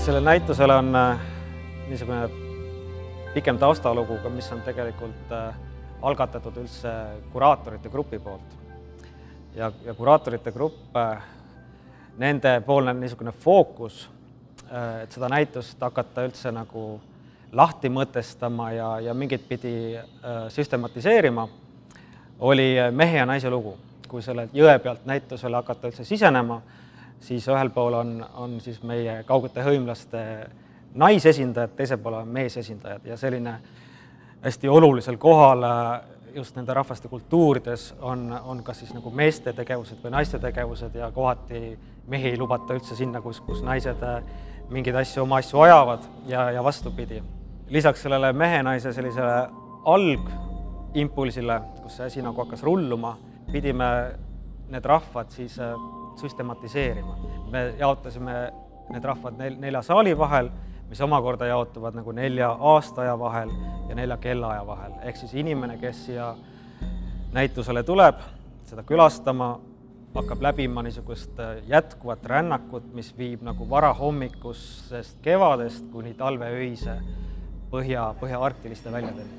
Sellel näitusel on niisugune pikem taustalugu, mis on tegelikult algatatud üldse kuraatorite grupi poolt. Ja kuraatorite grupp, nende poolne niisugune fookus, et seda näitust hakata üldse nagu lahti mõtestama ja mingit pidi süstematiseerima, oli mehe ja naise lugu. Kui selle jõe pealt näitusele hakata üldse sisenema, siis ühel pool on siis meie kaugete hõimlaste naisesindajad, teisel pool on meesesindajad ja selline hästi olulisel kohal just nende rahvaste kultuurides on kas siis nagu meeste tegevused või naiste tegevused ja kohati mehi ei lubata üldse sinna, kus naised mingeid oma asju ajavad ja vastupidi. Lisaks sellele mehe-naise sellisele algimpulsile, kus see asi nagu hakkas rulluma, pidime need rahvad siis süstematiseerima. Me jaotasime need rahvad 4 saali vahel, mis omakorda jaotuvad nagu 4 aastaaja vahel ja 4 kellaaja vahel. Ehk siis inimene, kes siia näitusele tuleb, seda külastama, hakkab läbima niisugust jätkuvat rännakut, mis viib nagu varahommikusest kevadest kuni talveöise põhja-arktiliste väljadeni.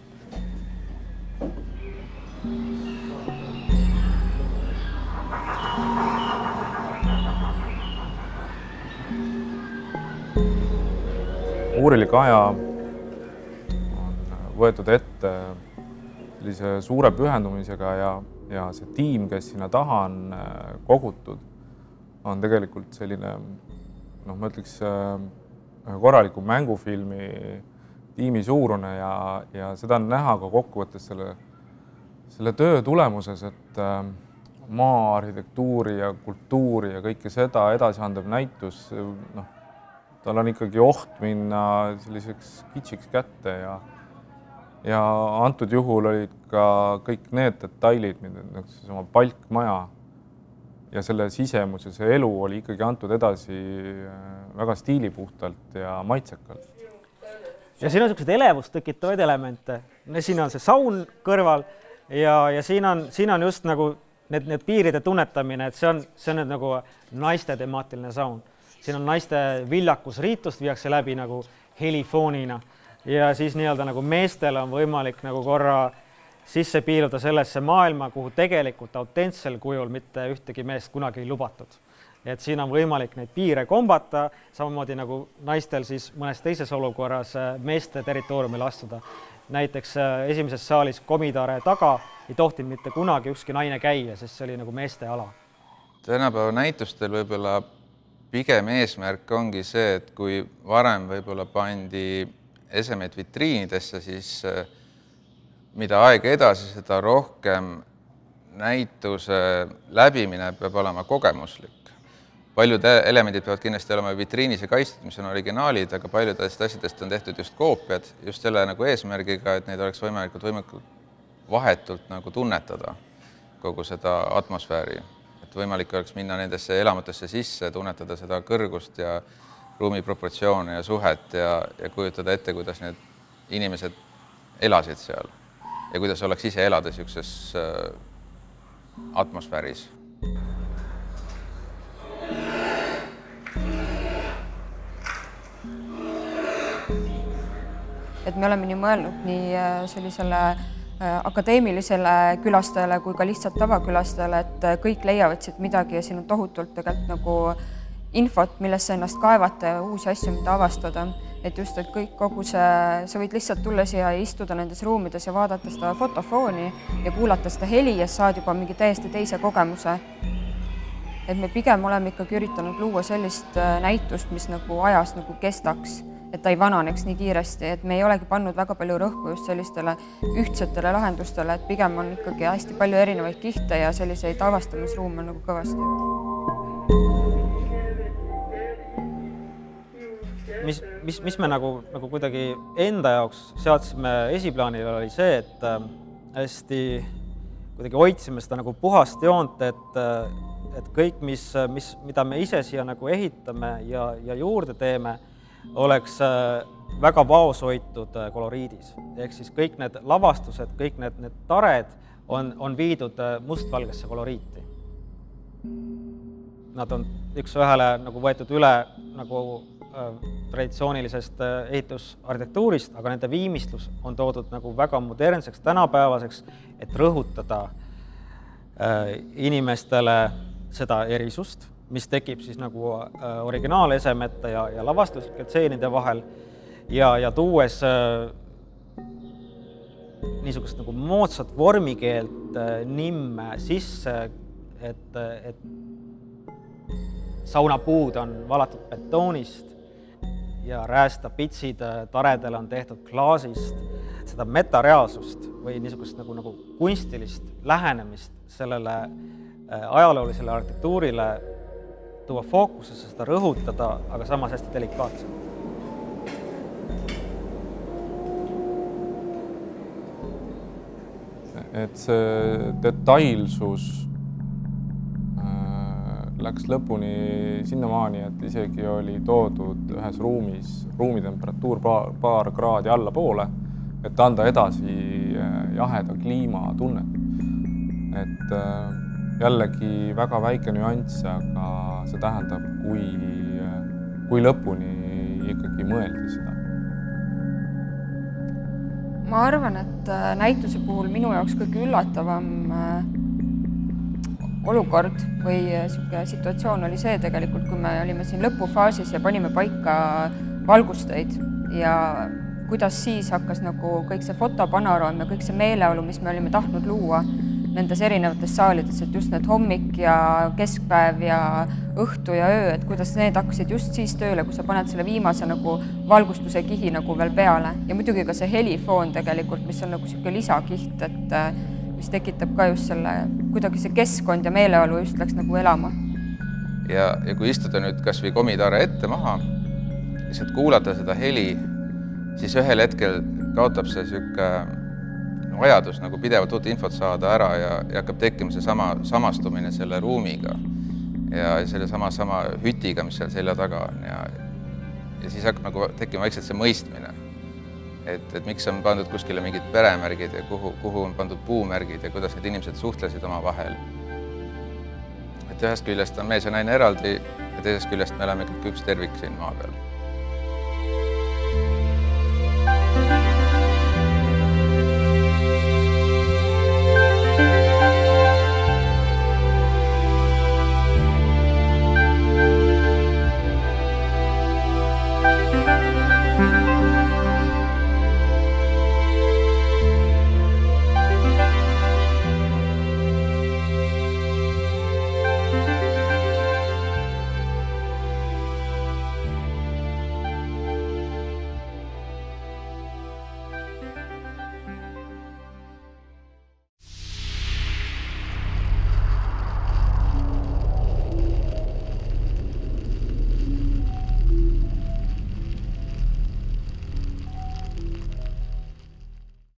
Uurilik aja on võetud ette sellise suure pühendumisega ja see tiim, kes sinna taha on kogutud, on tegelikult selline, ma ütleks, korraliku mängufilmi tiimi suurune ja seda on näha ka kokkuvõttes selle töö tulemuses, et maa, arhitektuuri ja kultuuri ja kõike seda edasiandev näitus, tal on ikkagi oht minna selliseks kitsiks kätte ja antud juhul olid ka kõik need detailid, oma palkmaja ja selle sisemus ja see elu oli ikkagi antud edasi väga stiilipuhtalt ja maitsekalt. Ja siin on sellised elevust tekitavaid elemente. Siin on see saun kõrval ja siin on just nagu need piiride tunnetamine, et see on nagu naiste temaatiline saun. Siin on naiste viljakus riitust, viiakse läbi nagu helifoonina ja siis nii-öelda nagu meestel on võimalik nagu korra sisse piiluda sellesse maailma, kuhu tegelikult autentsel kujul mitte ühtegi meest kunagi ei lubatud. Et siin on võimalik neid piire kombata, samamoodi nagu naistel siis mõnes teises olukorras meeste territooriumil astuda. Näiteks esimeses saalis Komitaare taga ei tohtinud mitte kunagi ükski naine käia, sest see oli nagu meeste ala. Tänapäeva näitustel võib-olla pigem eesmärk ongi see, et kui varem võib-olla pandi esemed vitriinidesse, siis mida aega edasi, seda rohkem näituse läbimine peab olema kogemuslik. Paljud elemendid peavad kindlasti olema vitriinis ja kaitstud, mis on originaalid, aga paljudest asjadest on tehtud just koopiad, just selle nagu eesmärgiga, et neid oleks võimalikult vahetult nagu tunnetada kogu seda atmosfääri. Võimalik oleks minna nendesse elamutesse sisse, tunnetada seda kõrgust ja ruumi proportsioone ja suhet ja kujutada ette, kuidas need inimesed elasid seal ja kuidas oleks ise elada sellises atmosfääris. Et me oleme nii mõelnud nii sellisele akadeemilisele külastajale kui ka lihtsalt tavakülastajale, et kõik leiavad siit midagi ja siin on tohutult tegelikult nagu infot, millesse ennast kaevata ja uusi asju, mida avastada. Et just, et kõik kogu sa võid lihtsalt tulla siia ja istuda nendes ruumides ja vaadata seda fotofooni ja kuulata seda heli ja saad juba mingi täiesti teise kogemuse. Et me pigem oleme ikkagi üritanud luua sellist näitust, mis nagu ajas nagu kestaks, et ta ei vananeks nii kiiresti, et me ei olegi pannud väga palju rõhku just sellistele ühtsetele lahendustele, et pigem on ikkagi hästi palju erinevaid kihte ja selliseid avastamisruume nagu kõvasti. Mis me nagu kuidagi enda jaoks seadsime esiplaanile oli see, et hästi kuidagi hoidsime seda nagu puhast joont, et kõik, mida me ise siia nagu ehitame ja juurde teeme, oleks väga vaoshoitud koloriidis. Ehk siis kõik need lavastused, kõik need tared on viidud mustvalgesse koloriiti. Nad on üks ühele nagu võetud üle nagu traditsioonilisest ehitusarhitektuurist, aga nende viimistlus on toodud nagu väga modernseks, tänapäevaseks, et rõhutada inimestele seda erisust, mis tekib siis nagu originaalesemete ja lavastuslike tseenide vahel ja tuues niisugust nagu moodsat vormikeelt nimme sisse, et saunapuud on valatud betoonist ja räästapitsid taredele on tehtud klaasist. Seda metareaalsust või niisugust nagu kunstilist lähenemist sellele ajaloolisele arhitektuurile tuua fookusesse, seda rõhutada, aga samas hästi delikaatselt. Et see detailsus läks lõpuni sinnamaani, et isegi oli toodud ühes ruumis ruumitemperatuur paar kraadi allapoole, et anda edasi jaheda kliima tunnet. Et jällegi väga väike nüanss, aga see tähendab, kui lõpuni ikkagi mõeldi seda. Ma arvan, et näituse puhul minu jaoks kõige üllatavam olukord või situatsioon oli see tegelikult, kui me olime siin lõpufaasis ja panime paika valgusteid ja kuidas siis hakkas nagu kõik see fotopanoraam ja kõik see meeleolu, mis me olime tahtnud luua nendes erinevates saalides, et just need hommik ja keskpäev ja õhtu ja öö, et kuidas need hakkasid just siis tööle, kui sa paned selle viimase nagu valgustuse kihi nagu veel peale ja muidugi ka see helifoon tegelikult, mis on nagu selline lisakiht, et mis tekitab ka just selle, kuidagi see keskkond ja meeleolu just läks nagu elama. Ja kui istuda nüüd kas või komitare ette maha, lihtsalt kuulata seda heli, siis ühel hetkel kaotab see siuke vajadus nagu pidevalt uut infot saada ära ja hakkab tekkima see samastumine selle ruumiga ja selle sama hütiga, mis seal selja taga on ja siis hakkab nagu tekkima vaikselt see mõistmine, et miks on pandud kuskile mingid peremärgid ja kuhu on pandud puumärgid ja kuidas need inimesed suhtlesid oma vahel. Et ühest küljest on mees ja naine eraldi ja teisest küljest me oleme kõik üks tervik siin maa peal.